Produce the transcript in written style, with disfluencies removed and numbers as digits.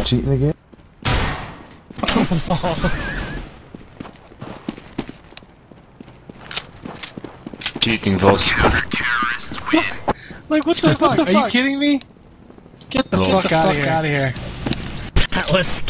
cheating again? Cheating, boss. Like, what the fuck? Are you kidding me? Get the fuck out of here. That was